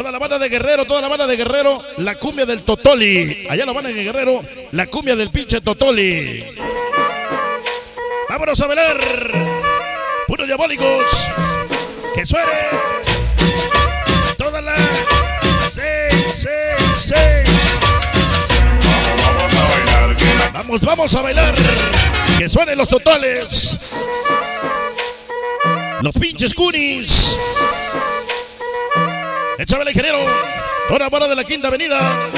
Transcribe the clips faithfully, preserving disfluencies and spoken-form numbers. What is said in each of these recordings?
Toda la banda de Guerrero, toda la banda de Guerrero, la cumbia del Totoli. Allá la banda de Guerrero, la cumbia del pinche Totoli. Vámonos a bailar. Puros diabólicos. Que suene. Toda la seis, seis, seis. Vamos a bailar. Vamos, vamos a bailar. Que suenen los totoles. Los pinches cunis. Échame el ingeniero. Toda la de la Quinta Avenida.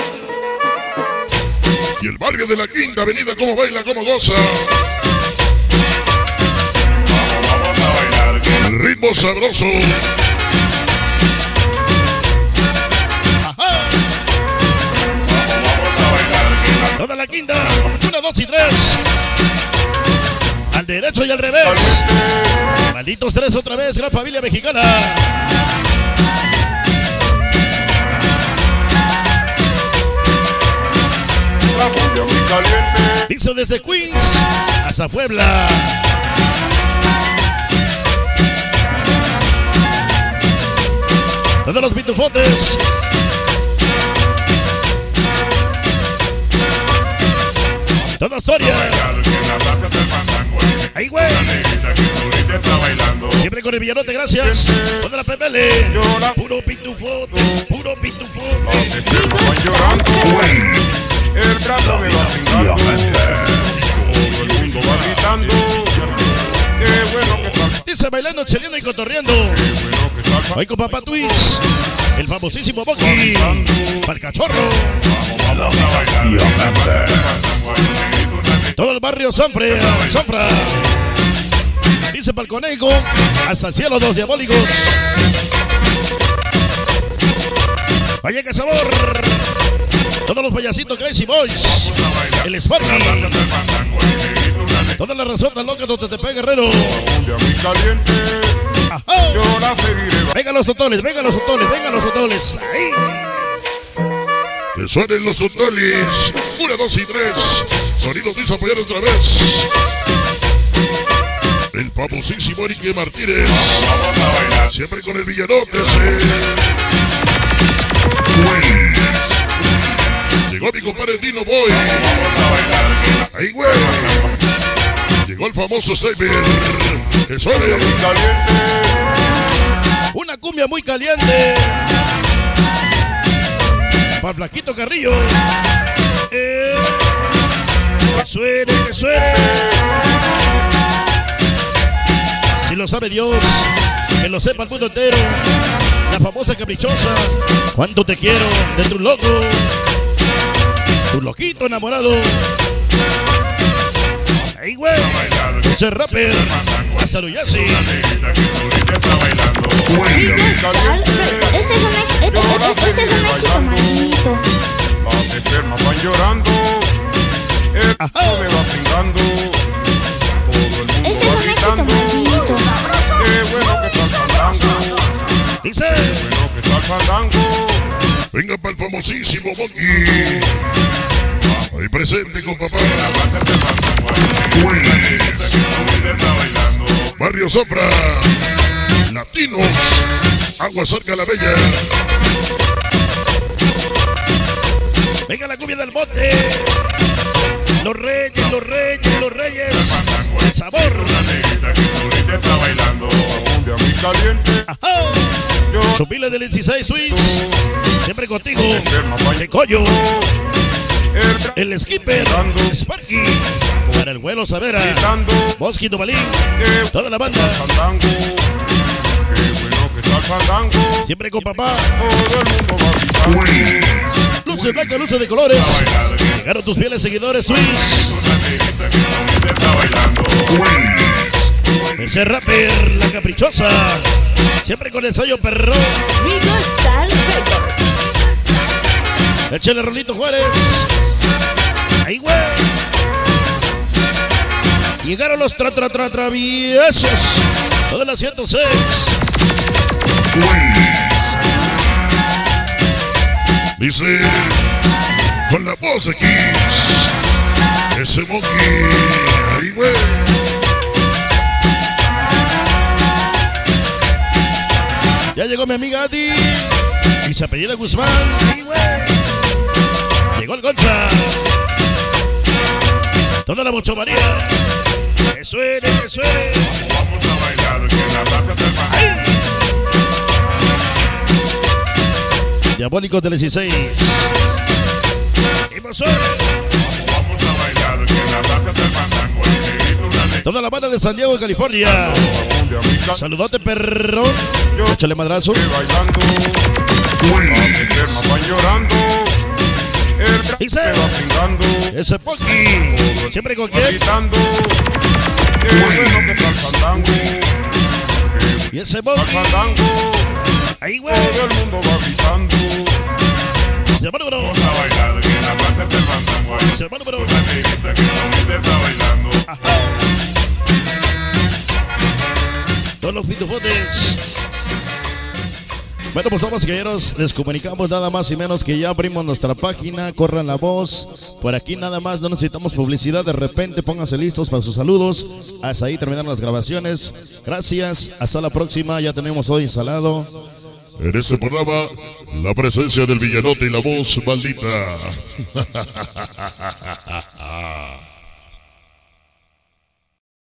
Y el barrio de la Quinta Avenida, cómo baila, cómo goza. Vamos a bailar. El ritmo sabroso. Ajá. Vamos a bailar. Toda la Quinta. Una, dos y tres. Al derecho y al revés. Malditos tres otra vez. Gran familia mexicana. Hizo desde Queens hasta Puebla. Todos los pitufotes. Toda historia. Ahí, güey. Siempre con el Villanote, gracias. Toda la P M L. Puro pitufote, puro pitufote. El brazo me va brindando, todo el mundo va gritando. Qué bueno que está. Dice bailando, cheleando y cotorreando. Hoy con Papá Twins, el famosísimo Boqui, para el cachorro. Todo el barrio Sanfre, Sanfra. Dice para el conejo, hasta el cielo los diabólicos. Vaya que sabor. Todos los payasitos Crazy Boys. El Sparky. Toda la razón tan loca donde te pega Guerrero. Ajá. Venga los totoles, venga los totoles, venga los totoles. Ahí. Que suenen los totoles. Una, dos y tres. Sonidos dice apoyar otra vez. El famosísimo Enrique Martínez. Siempre con el Villanote. Llegó mi compadre Dino Boy. Ahí, güey. Llegó el famoso Stephen. Que suene. Una cumbia muy caliente. Para Flaquito Carrillo. Eh, que suene, que suene. Si lo sabe Dios, que lo sepa el mundo entero. La famosa caprichosa. Cuánto te quiero de tu loco. Tu loquito enamorado. Ey, güey. Ese rapper. Hasta Luyasi. Este es un ex, este, este, este es un éxito, manito. Las enfermas van llorando. El brazo me va brindando. Todo el mundo Este es va un éxito, gritando. manito. Qué bueno que está el fandango. Dice. Qué bueno que está el fandango. Venga para el famosísimo Boqui. Ahí presente con papá. Barrio Zafra. Latinos. Agua cerca la bella. Venga la cumbia del bote. Los reyes, los reyes, los reyes. El sabor. Ajá. Chupile del dieciséis Swiss. Siempre contigo. El Coyo. El Skipper. Sparky. Para el vuelo Savera. Mosquito Balín. Toda la banda. Siempre con papá. Luces blancas, luces de colores. Llegaron tus fieles seguidores Swiss. Ese rapper, la caprichosa. Siempre con el sello perro. Rigo Star Records. Échale Rolito Juárez. Ahí, güey. Llegaron los tra tra tra traviesos. Todo el ciento seis. Dice con la voz aquí. Ese Boqui. Ahí, güey. Ya llegó mi amiga Adi. Y se apellida Guzmán. Llegó el Gonza. Toda la mochomanía. Que suene, que suene. Vamos a bailar que la raza te va. Diabólicos del dieciséis. Y más suene. Vamos a bailar que la raza te mandan. Toda la banda de San Diego, California. Saludote, perro. Échale madrazo. Bailando. Las internas van llorando. El Dice. va pringando. Ese Poki. Siempre con quién. Gritando. El bueno que está el fandango. Y ese Al Poki. fandango. Ahí, güey. Todo el mundo va gritando. Se va número. Vamos a bailar que la raza te mandan. Se va número. Una negrita que no está bailando. Todos los pitufotes. Bueno, pues damas y caballeros, les comunicamos nada más y menos que ya abrimos nuestra página. Corran la voz. Por aquí nada más, no necesitamos publicidad. De repente pónganse listos para sus saludos. Hasta ahí terminaron las grabaciones. Gracias, hasta la próxima. Ya tenemos hoy instalado. En este programa, la presencia del villanote y la voz maldita.